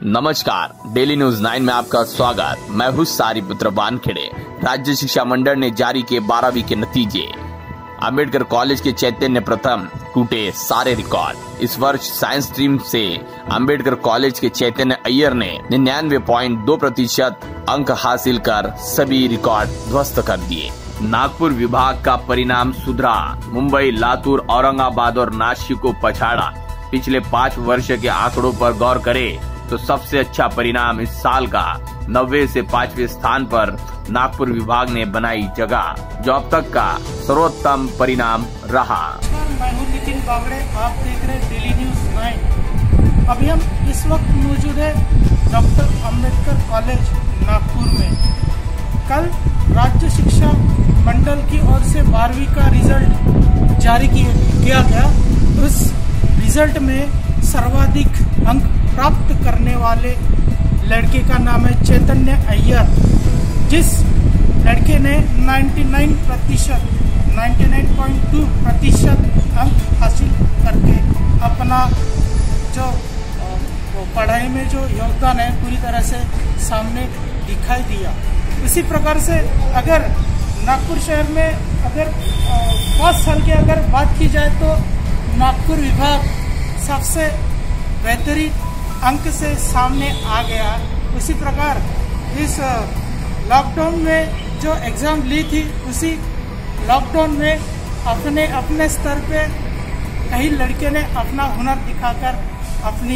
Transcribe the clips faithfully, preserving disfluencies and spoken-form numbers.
नमस्कार, daily news nine में आपका स्वागत। मैं हूँ सारीपुत्र वानखेड़े। राज्य शिक्षा मंडल ने जारी किए बारहवीं के नतीजे। अंबेडकर कॉलेज के चैतन्य प्रथम, टूटे सारे रिकॉर्ड। इस वर्ष साइंस स्ट्रीम से अंबेडकर कॉलेज के चैतन्य अय्यर ने निन्यानवे पॉइंट दो प्रतिशत अंक हासिल कर सभी रिकॉर्ड ध्वस्त कर दिए। नागपुर विभाग का परिणाम सुधरा। मुंबई, लातूर, औरंगाबाद और नासिक को पछाड़ा। पिछले पाँच वर्ष के आंकड़ों पर गौर करें तो सबसे अच्छा परिणाम इस साल का नब्बे से पांचवें स्थान पर नागपुर विभाग ने बनाई जगह, जो अब तक का सर्वोत्तम परिणाम रहा। मैं हूं नितिन बागड़े, आप देख रहे हैं डेली न्यूज नाइन। अभी हम इस वक्त मौजूद है डॉक्टर अंबेडकर कॉलेज नागपुर में। कल राज्य शिक्षा मंडल की ओर से बारहवीं का रिजल्ट जारी किया गया। उस रिजल्ट में सर्वाधिक अंक प्राप्त करने वाले लड़के का नाम है चैतन्य अय्यर। जिस लड़के ने निन्यानवे प्रतिशत निन्यानवे पॉइंट दो प्रतिशत अंक हासिल करके अपना जो पढ़ाई में जो योगदान है पूरी तरह से सामने दिखाई दिया। इसी प्रकार से अगर नागपुर शहर में अगर पाँच साल की अगर बात की जाए तो नागपुर विभाग सबसे बेहतरीन अंक से सामने आ गया। उसी प्रकार इस लॉकडाउन में जो एग्ज़ाम ली थी, उसी लॉकडाउन में अपने अपने स्तर पे कई लड़के ने अपना हुनर दिखाकर अपनी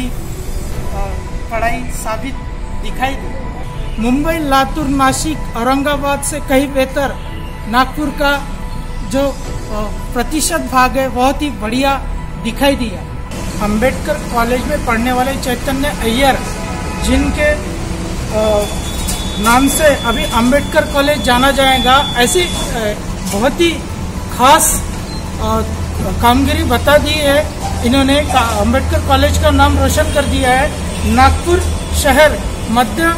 पढ़ाई साबित दिखाई दी। मुंबई, लातूर, नासिक, औरंगाबाद से कहीं बेहतर नागपुर का जो प्रतिशत भाग है बहुत ही बढ़िया दिखाई दिया। अंबेडकर कॉलेज में पढ़ने वाले चैतन्य अय्यर, जिनके नाम से अभी अंबेडकर कॉलेज जाना जाएगा, ऐसी बहुत ही खास कामगिरी बता दी है। इन्होंने अंबेडकर कॉलेज का नाम रोशन कर दिया है। नागपुर शहर मध्य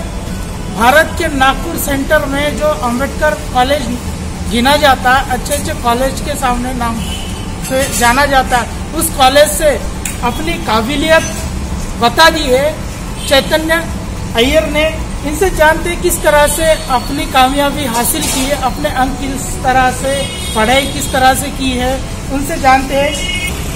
भारत के नागपुर सेंटर में जो अंबेडकर कॉलेज गिना जाता है, अच्छे अच्छे कॉलेज के सामने नाम से जाना जाता है, उस कॉलेज से अपनी काबिलियत बता दी है चैतन्य अय्यर ने। इनसे जानते किस तरह से अपनी कामयाबी हासिल की है, अपने अंक किस तरह से, पढ़ाई किस तरह से की है, उनसे जानते हैं।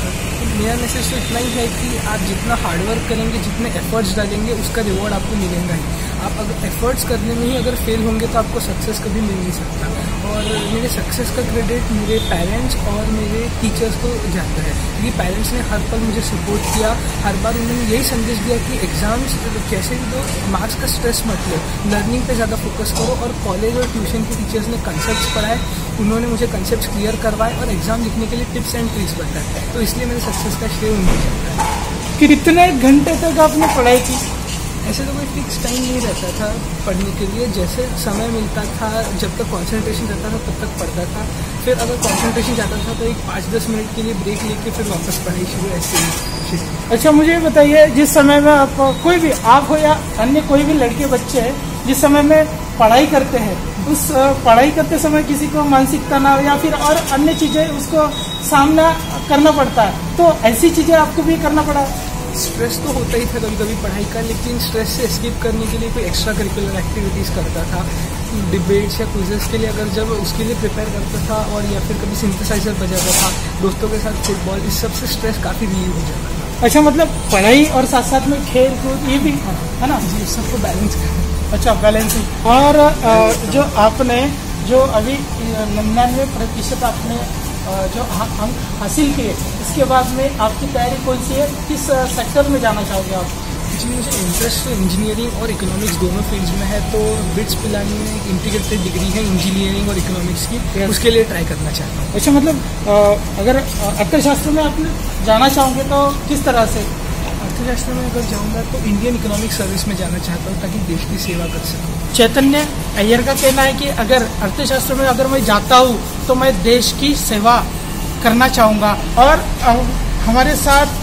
मेरा मैसेज तो इतना ही है कि आप जितना हार्डवर्क करेंगे, जितने एफर्ट्स डालेंगे, उसका रिवॉर्ड आपको मिलेगा ही। आप अगर एफर्ट्स करने में ही अगर फेल होंगे तो आपको सक्सेस कभी मिल नहीं सकता। और मेरे सक्सेस का क्रेडिट मेरे पेरेंट्स और मेरे टीचर्स को जाता है, क्योंकि पेरेंट्स ने हर पल मुझे सपोर्ट किया। हर बार उन्होंने यही संदेश दिया कि एग्जाम्स कैसे भी दो, मार्क्स का स्ट्रेस मत लो, लर्निंग पे ज़्यादा फोकस करो। और कॉलेज और ट्यूशन के टीचर्स ने कंसेप्ट पढ़ाए, उन्होंने मुझे कंसेप्ट क्लियर करवाए और एग्जाम लिखने के लिए टिप्स एंड ट्रिक्स बताए। तो इसलिए मेरे सक्सेस का श्रेय उन्हें जाता है। कितने घंटे तक आपने पढ़ाई की? ऐसे तो कोई फिक्स टाइम नहीं रहता था पढ़ने के लिए, जैसे समय मिलता था, जब तक कंसंट्रेशन रहता था तब तक पढ़ता था। फिर अगर कंसंट्रेशन जाता था तो एक पाँच दस मिनट के लिए ब्रेक लेके फिर वापस पढ़ाई शुरू, ऐसे ही। अच्छा, मुझे बताइए, जिस समय में आप कोई भी, आप हो या अन्य कोई भी लड़के बच्चे हैं, जिस समय में पढ़ाई करते हैं, उस पढ़ाई करते समय किसी को मानसिक तनाव या फिर और अन्य चीज़ें उसको सामना करना पड़ता है, तो ऐसी चीज़ें आपको भी करना पड़ा? स्ट्रेस तो होता ही था कभी कभी पढ़ाई का, लेकिन स्ट्रेस से एस्केप करने के लिए कोई एक्स्ट्रा करिकुलर एक्टिविटीज़ करता था। डिबेट्स या क्विज़ेस के लिए अगर जब उसके लिए प्रिपेयर करता था, और या फिर कभी सिंथेसाइजर बजाता था, दोस्तों के साथ फुटबॉल, इस सब से स्ट्रेस काफ़ी रिलीव हो जाता था। अच्छा, मतलब पढ़ाई और साथ साथ में खेल कूद ये भी है ना? जी, सबको बैलेंस करना। अच्छा, बैलेंसिंग। और जो आपने जो अभी निन्यानवे प्रतिशत आपने जो अंक हासिल किए, इसके बाद में आपकी तैयारी कौन सी है? किस सेक्टर में जाना चाहोगे आप? जी, मुझे इंटरेस्ट इंजीनियरिंग और इकोनॉमिक्स दोनों फील्ड्स में है। तो बिट्स पिलानी में एक इंटीग्रेटेड डिग्री है इंजीनियरिंग और इकोनॉमिक्स की, yes. उसके लिए ट्राई करना चाहता हूँ। अच्छा, मतलब अगर अर्थशास्त्र में आप जाना चाहोगे तो किस तरह से? अर्थशास्त्र में अगर जाऊँगा तो इंडियन इकोनॉमिक सर्विस में जाना चाहता हूँ, ताकि देश की सेवा कर सकूँ। चैतन्य अय्यर का कहना है कि अगर अर्थशास्त्र में अगर मैं जाता हूँ तो मैं देश की सेवा करना चाहूँगा। और हमारे साथ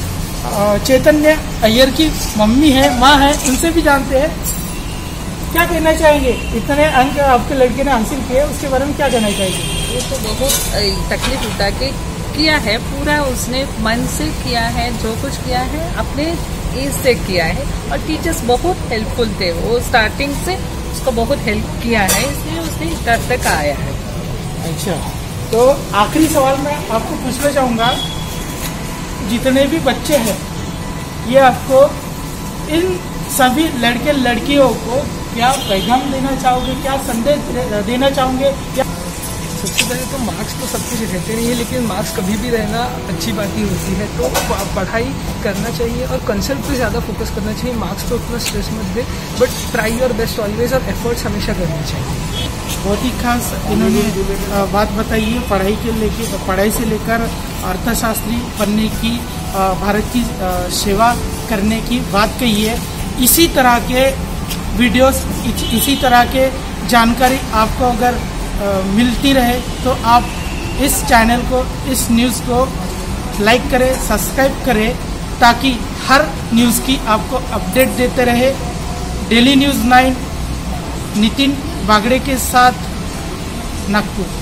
चैतन्य अय्यर की मम्मी है, माँ है, उनसे भी जानते हैं। क्या कहना चाहेंगे? इतने अंक आपके लड़के ने हासिल किए, उसके बारे में क्या कहना चाहेंगे? ये तो बहुत तकलीफ होता है कि किया है, पूरा उसने मन से किया है, जो कुछ किया है अपने ए से किया है और टीचर्स बहुत हेल्पफुल थे, वो स्टार्टिंग से उसको बहुत हेल्प किया है, इसलिए उसने इधर तक आया है। अच्छा, तो आखिरी सवाल मैं आपको पूछना चाहूँगा, जितने भी बच्चे हैं ये आपको इन सभी लड़के लड़कियों को क्या पैगाम देना चाहोगे, क्या संदेश देना चाहोगे? क्या सबसे पहले तो मार्क्स तो सब कुछ रहते नहीं है, लेकिन मार्क्स कभी भी रहना अच्छी बात ही होती है। तो पढ़ाई करना चाहिए और कंसेप्ट पे ज़्यादा फोकस करना चाहिए। मार्क्स तो उतना स्ट्रेस मत दे, but try your best always और एफर्ट्स हमेशा करने चाहिए। बहुत ही खास इन्होंने बात बताई है, पढ़ाई के लेके पढ़ाई से लेकर अर्थशास्त्री बनने की, भारत की सेवा करने की बात कही है। इसी तरह के वीडियोस, इसी तरह के जानकारी आपको अगर मिलती रहे तो आप इस चैनल को, इस न्यूज़ को लाइक करें, सब्सक्राइब करें, ताकि हर न्यूज़ की आपको अपडेट देते रहे। Daily news nine Nitin Bagde के साथ, नागपुर।